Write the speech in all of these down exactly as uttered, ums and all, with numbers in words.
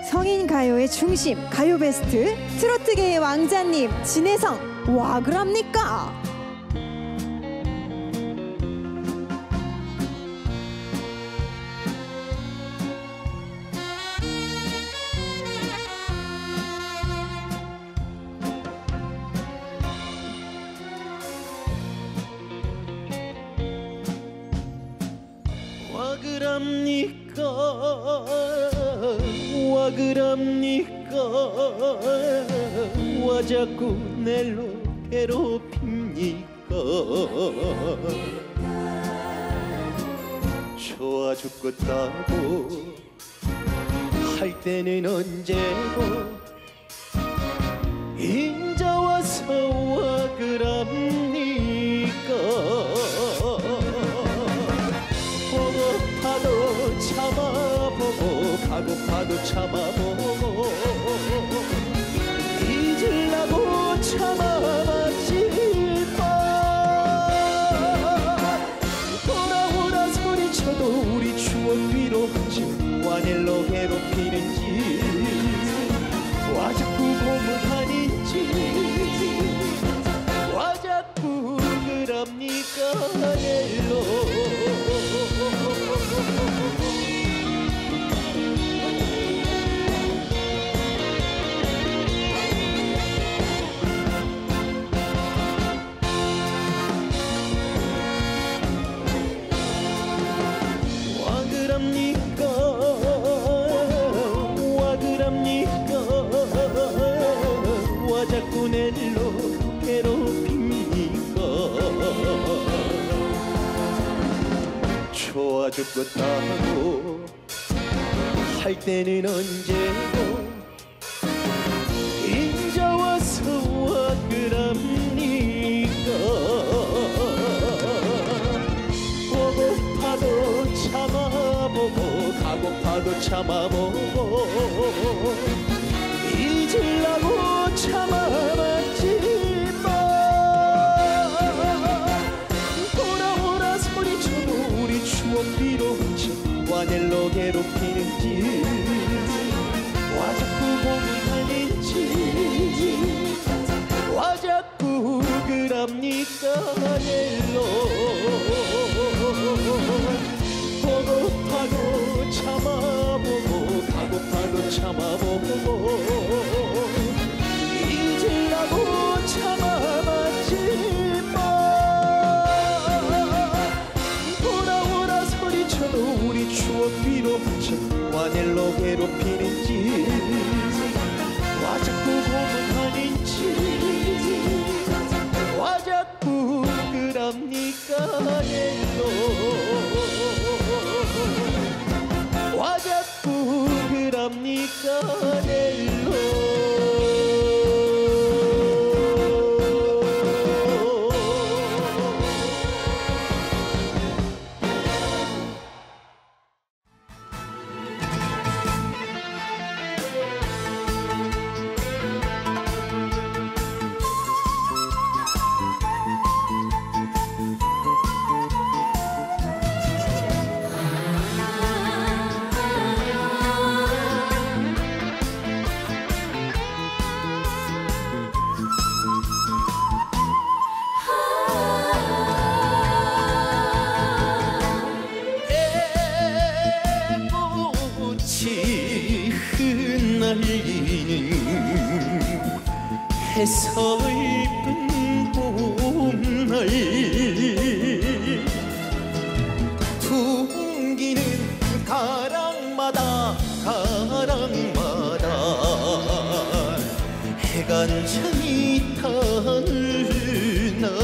성인 가요의 중심, 가요 베스트, 트로트계의 왕자님 진혜성, 와 그럽니까? 와 그럽니까 와 그럽니까 와 자꾸 넬로 괴롭힙니까 좋아 죽겠다고 할 때는 언제고 인자 와서 와 그럽니까 보고파도 참아보고 가고파도 참아보고 잊으려고 참아봤지만 돌아오라 소리쳐도 우리 추억 위로 와넬로 괴롭히는지 와 자꾸 고문하는지 와 자꾸 그럽니까 넬로 자꾸 넬로 괴롭힙니까 좋아 죽겠다고 할 때는 언제고 인자 와서 와 그럽니까 보고파도 참아보고 가고파도 참아보고 잊으려고 참아봤지만 돌아오라 소리쳐도 우리 추억 뒤로 와넬로 괴롭히는지 와 자꾸 고문하는지 와 자꾸 그럽니까 넬로 보고파도 참아보고 가고파도 참아보고 잊으려고 참아봤지만 돌아오라 소리쳐도 우리 추억 위로 와넬로 괴롭히는지 와 자꾸 고문하는지 와 자꾸 그럽니까 넬로 와 자꾸 그럽니까 넬로 해설픈 봄날 둥기는 가랑마다 가랑마다 해간장이 타는 날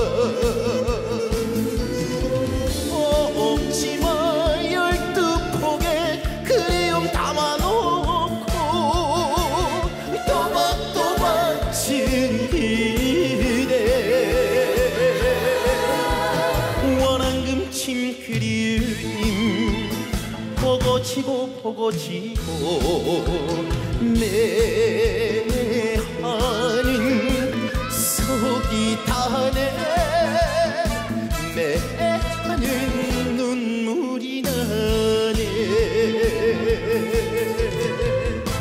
없지마 열두 폭에 그리움 담아놓고 또박또박 진기대 원앙금침 그리움 보고 지고 보고 지고 매하는 속이 타네 매하는 눈물이 나네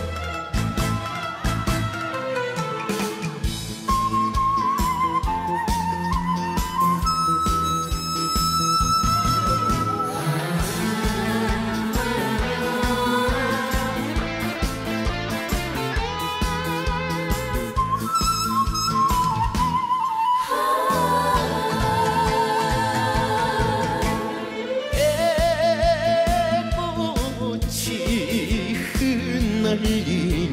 흩날리는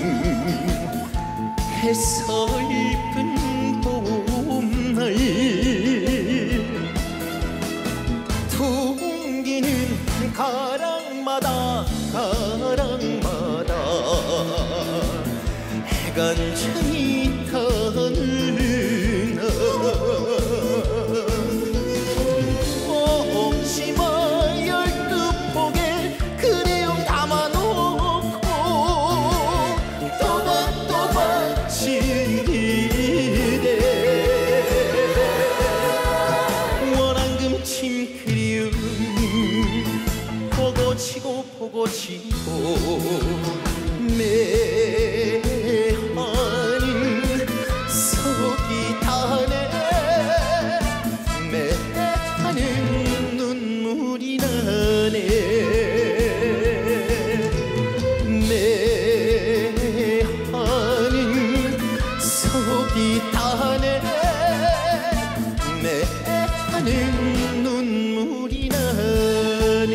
해설픈 봄날 둥기는 가랑마다 가랑마다 해간장이 타느나 옥시마 열두 폭에 그리움 담아놓고 또박또박 지리네 원앙금 침그리움 보고 치고 보고 치고 매하는 속이 타네 매하는 눈물이 나네 매하는 속이 타네 매하는 눈물이 나네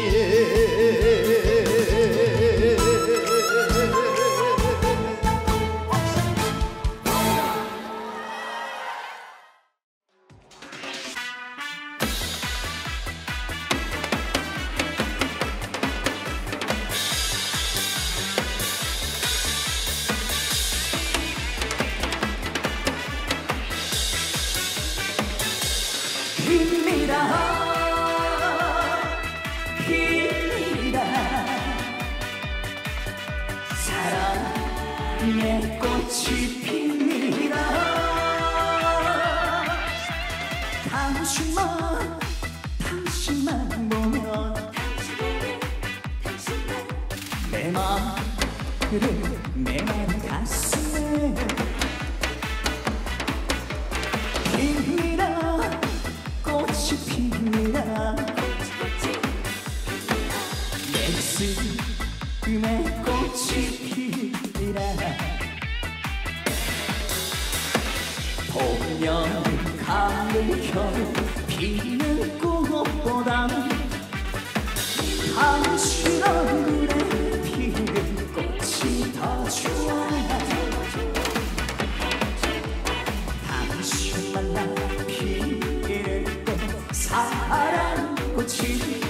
힘이라 힘이라 사랑의 꽃이 핍니다 당신만 당신만 보면 내 마음을 내 마음 가슴에 힘이라 꽃이 핍니다 내 가슴에 꽃이 피라 보면 가을 겨울 피는 꽃보다 당신 얼굴에 피는 꽃이 더 좋아 당신 만나 피는 꽃 사랑꽃이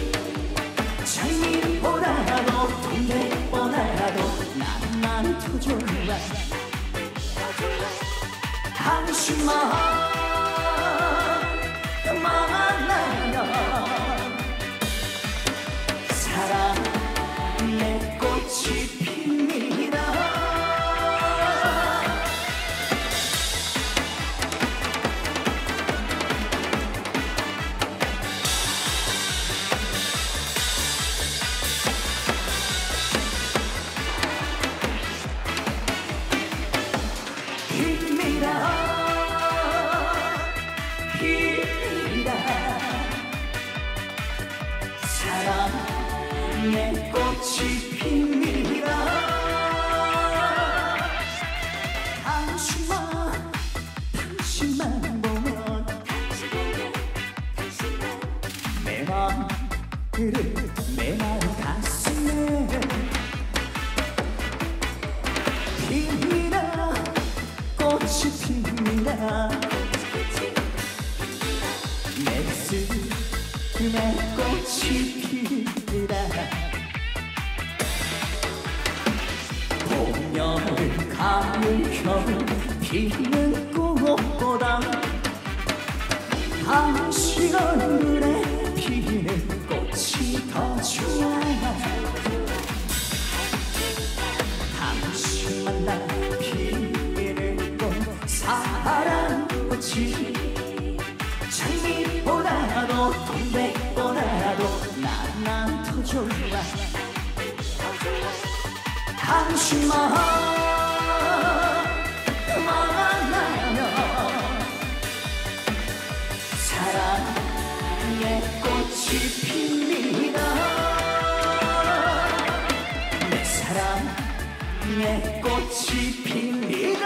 장미보다도 동백보다도 난 더 좋아 당신만 만나면 사랑의 꽃이 핍니다 힘이라 힘이라 사랑의 꽃이 핍니다 당신만 당신만 보면 내 마음을 내 마음 가슴에 힘이라 꽃이 핍니다 내 가슴에 꽃이 피라 봄, 여름, 가을, 겨울 피는 꽃보다 당신 얼굴에 피는 꽃이 더 좋아 당신 만나 피는 꽃 사랑꽃이 장미보다도 동백보다도 난 더 좋아 당신만 만나면 사랑의 꽃이 핍니다 내 사랑의 꽃이 핍니다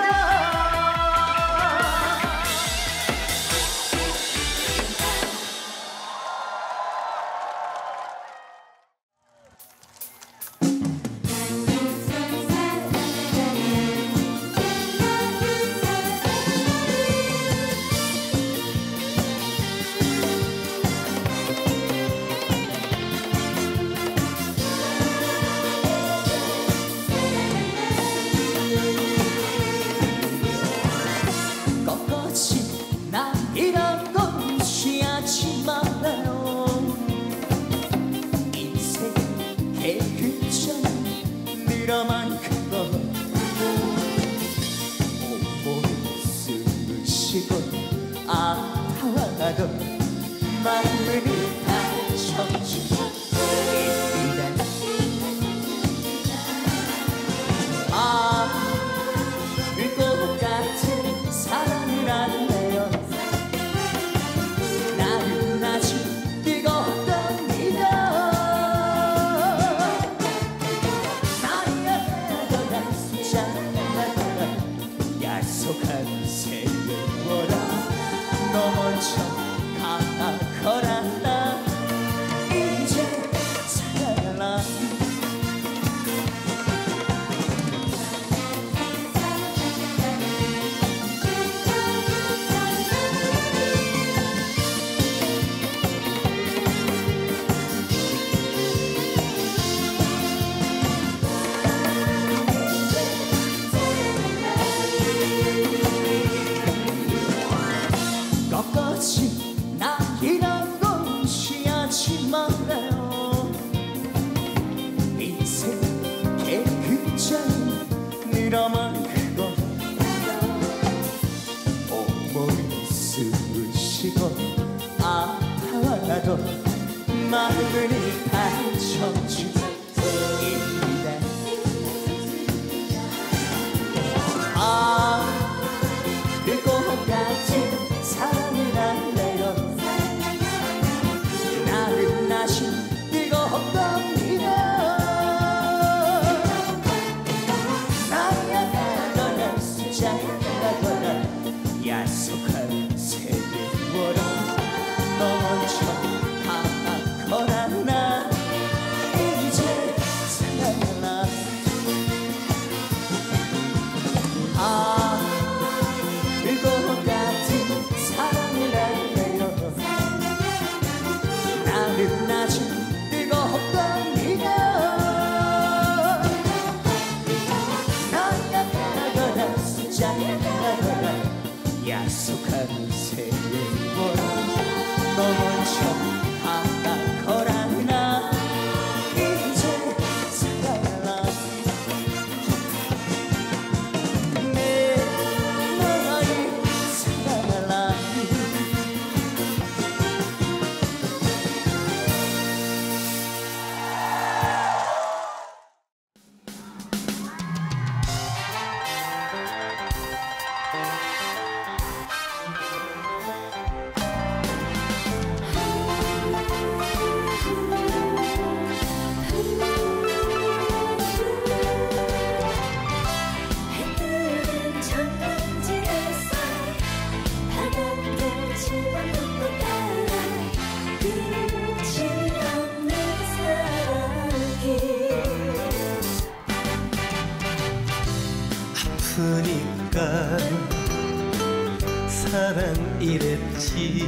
사랑 이랬지.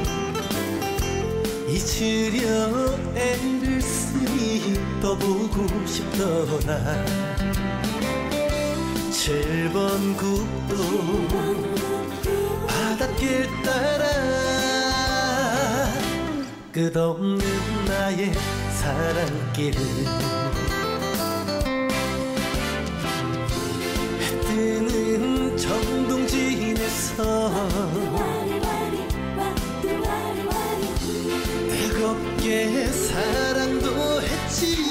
잊으려 애를 쓰니 떠보고 싶더라. 칠 번 국도 바닷길 따라 끝없는 나의 사랑길을 해 뜨는 정동진에서 뜨겁게 사랑도 했지.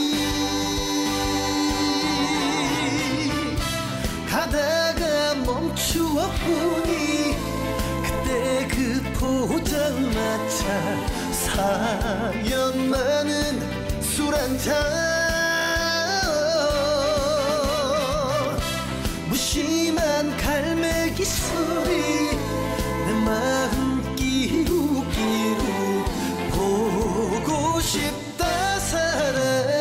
가다가 멈추어 보니 그때 그 포장마차 사연 많은 술 한잔 무심한 갈매기 소리 내 마음 끼우기로 보고 싶다 사랑아.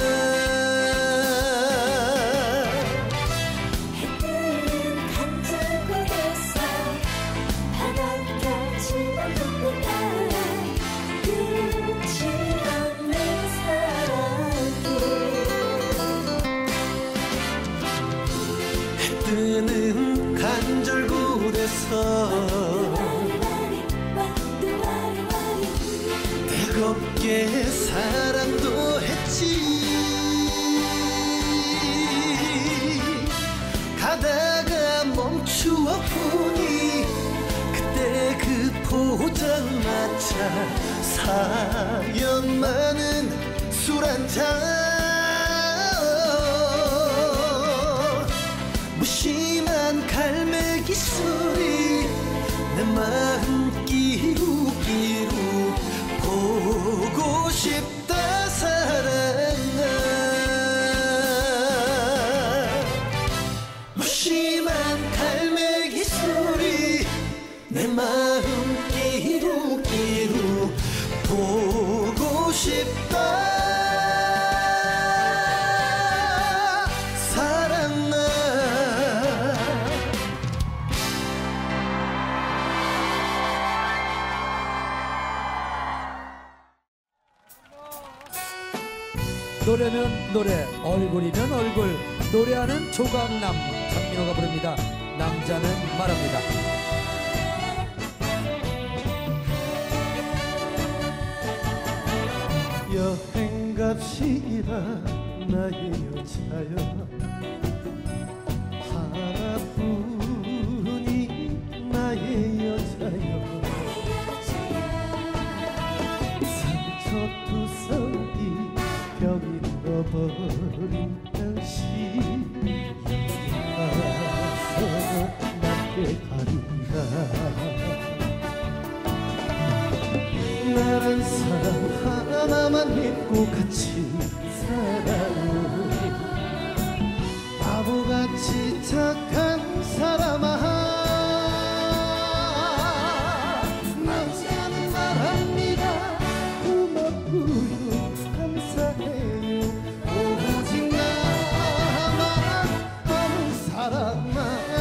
뜨는 간절곶에서 뜨겁게 사랑도 했지. 가다가 멈추어 보니 그때 그 포장마차 사연 많은 술 한잔 무심한 갈매기 소리 내 마음 끼우기로 보고 싶다 사랑아. 무심한 갈매기 소리 내 마음 끼우기로 보고 싶다. 노래면 노래, 얼굴이면 얼굴, 노래하는 조강남 장민호가 부릅니다. 남자는 말합니다. 여행 갑시다 나의 여자여. 하나뿐이 나의 여자여. 상처투성이 병 잃어버린 당신 여기서 남게 가리라. 나란 사람 하나만 믿고 같이 살아요. 바보같이 착한 사람아. 남자는 말합니다. 고맙고요 감사해요. 오직 나만 아는 사람아.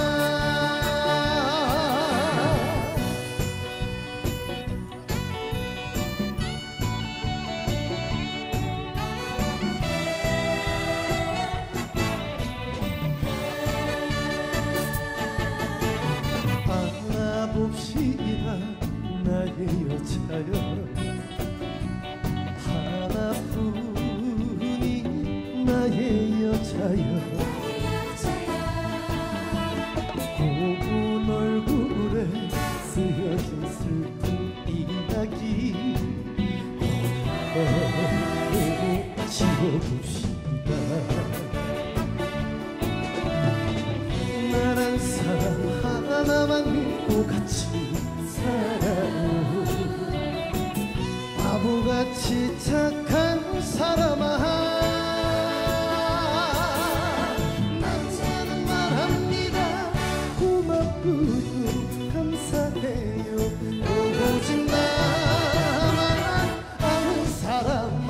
봅시다 나의 여자여. 하나뿐이 나의 여자여. 고운 얼굴에 쓰여진 슬픈 이야기 지워봅시다. 나란 사람 하나만 믿고 같이 살아요. 바보같이 착한 사람아. 남자는 말합니다. 고맙고요 감사해요. 오직 나만 아는 사람아.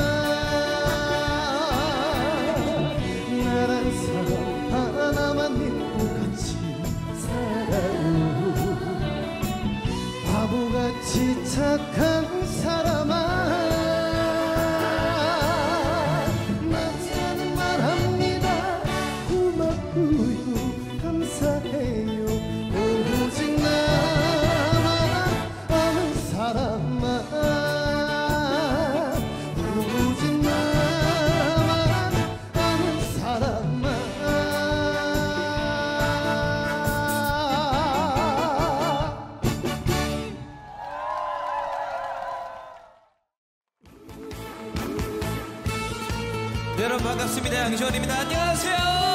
나란 사람 하나만 믿고 같이 살아요. 여러분 반갑습니다. 양시원입니다. 안녕하세요.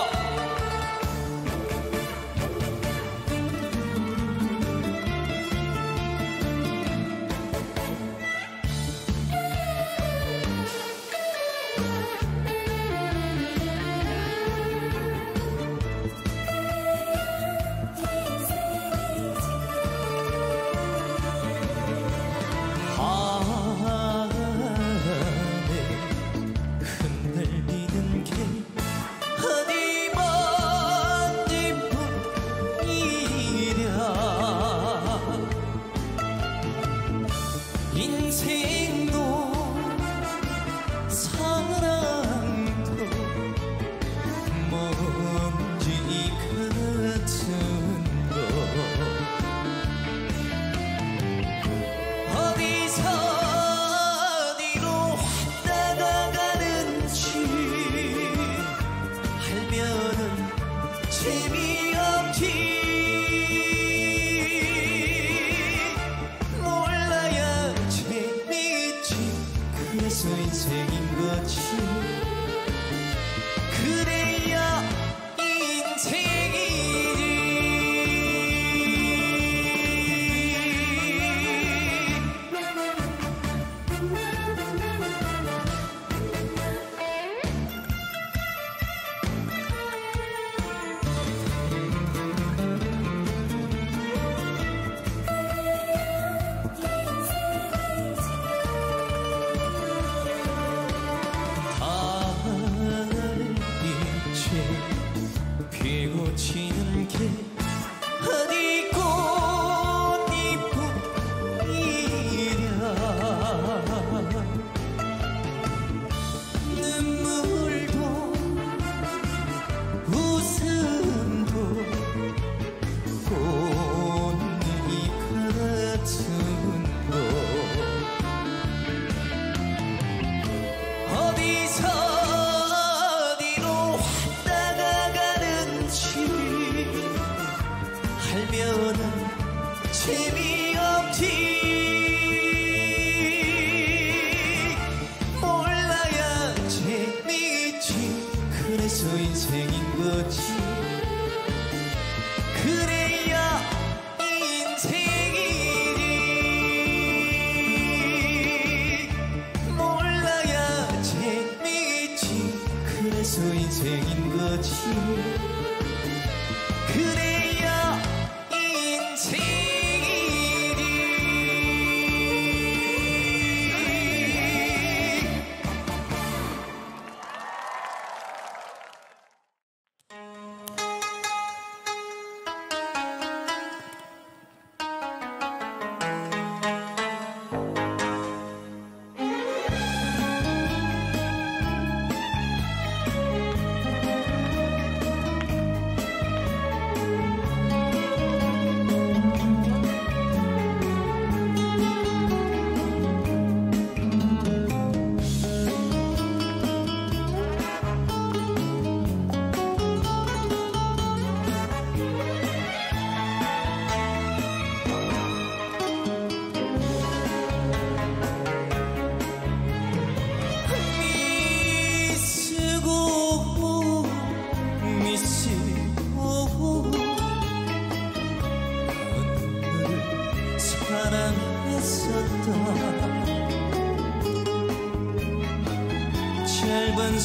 짧은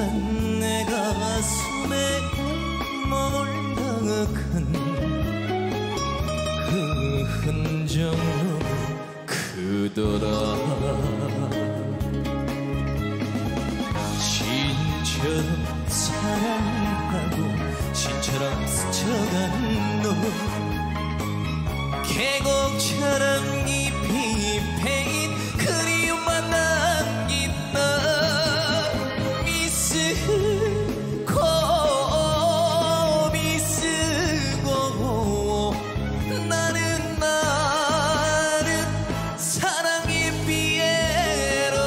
순간 내 가슴에 머물러간 그 흔적은 그더라. 신처럼 사랑하고 신처럼 스쳐간 너, 계곡처럼 깊이 패인 그리움만 남긴 너, 미쓰고 미쓰고 나는 나는 사랑의 피에로.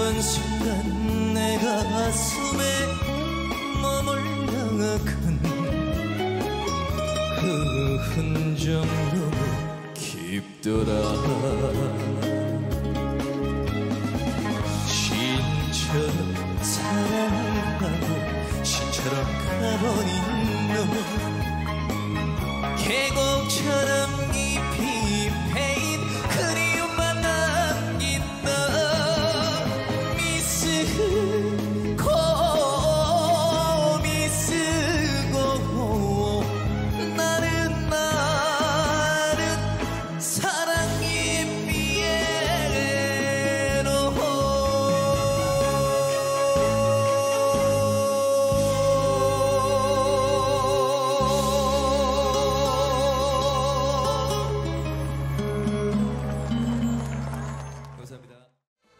어떤 순간 내 가슴에 머물러간 그 흔적 너무 깊더라. 신처럼 사랑을 하고 신처럼 가버린 너, 계곡처럼 깊이 패인 그리움만 남긴 너, 미쓰고 미쓰고 나는 나는 사랑이 피에로. 감사합니다.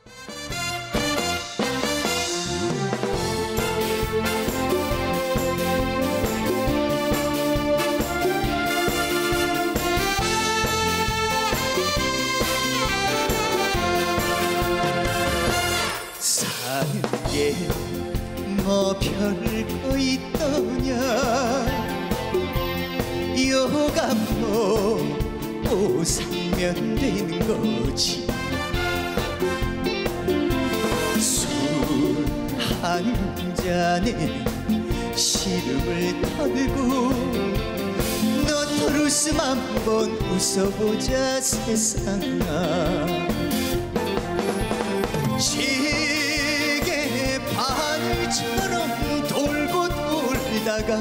사는 게 뭐 별거 있더냐, 요감도 오상면 되는 거지. 술 한 잔에 시름을 털고 너토르스 한번 웃어보자 세상아. 시계 바늘처럼 돌고 돌다가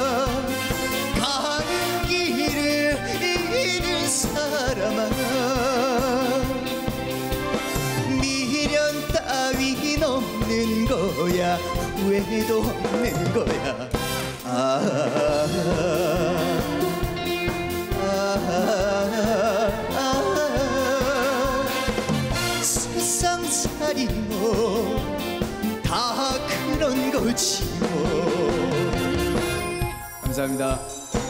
가는 길을 잃은 사람아, 미련 따윈 없는 거야, 후회도 없는 거야. 아, 아, 아, 아, 세상살이 뭐 다 그런 거지 뭐. 감사합니다.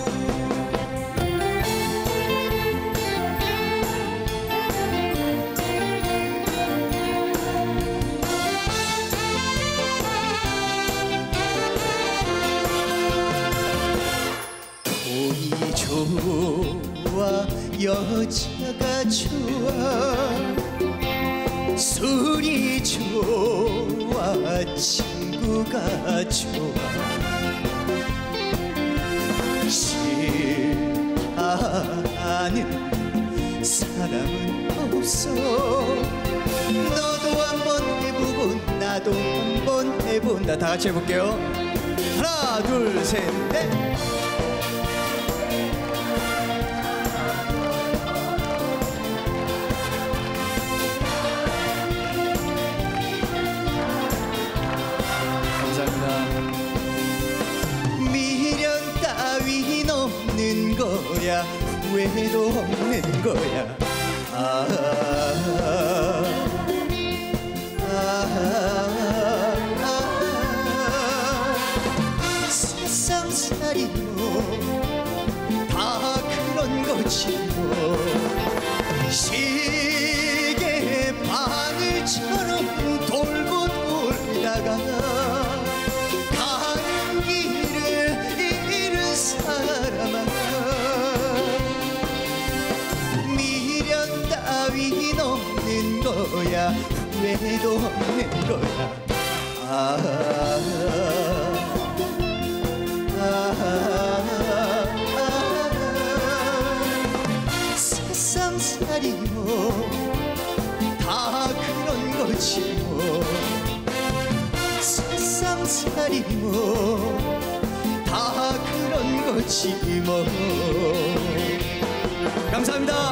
돈이 좋아 여자가 좋아, 술이 좋아 친구가 좋아, 싫어하는 사람은 없어. 너도 한번 해보고 나도 한번 해본다. 다 같이 해볼게요. 하나 둘 셋 넷. 미련 따윈 없는 거야, 후회도 없는 거야. 아, 아, 아, 아, 세상살이 뭐다 그런 거지 뭐. 시계 바늘처럼 돌고 돌다가 가는 길을 잃은 사람아, 미련 따윈 없는 거야, 후회도 없는 거야. 아, 아, 아, 아, 세상살이 뭐다 그런 거지 뭐. 세상살이 뭐다 그런 거지 뭐. 감사합니다.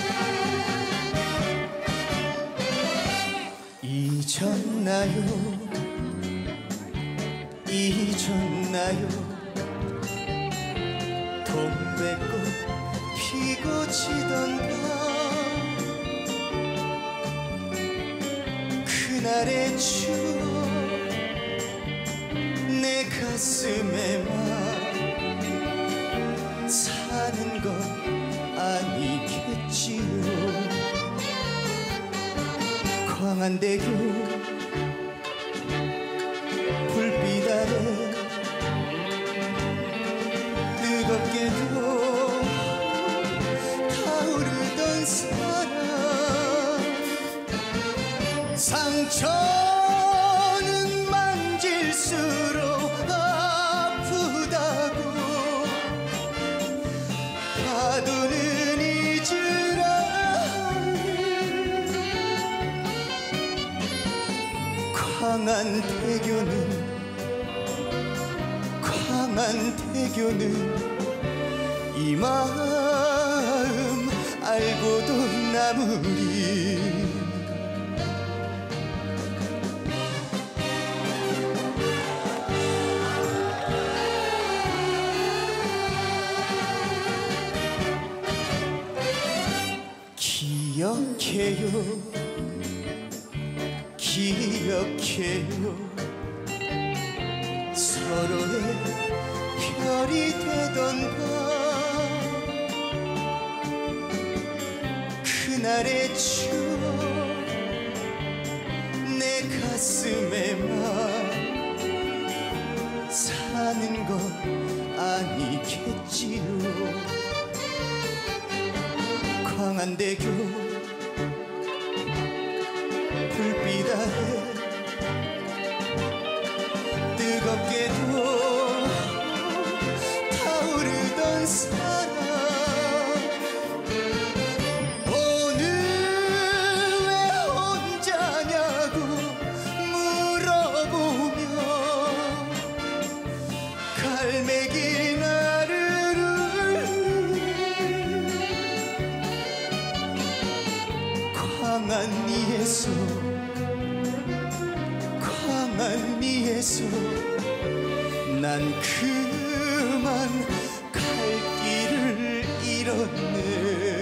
잊었나요 잊었나요? 동백꽃 피고 지던 밤 그날의 추억 내 가슴에만 사는 건 아니겠지요. 광안대교 불빛 아래 뜨겁게도 타오르던 사랑 상처는 만질수록 아프다고 파도는 잊으라 광안대교는 광안대교는 이 마음 알고도 남으리. 기억해요 기억해요 서로의 별이 되던 밤 그날의 추억 내 가슴에만 사는 건 아니겠지요. 광안대교 불빛 아래 뜨겁게도 타오르던 사랑 오늘 왜 혼자냐고 물어보며 갈매길 나를 광안리에서 광안리에서 난 그만 갈 길을 잃었네.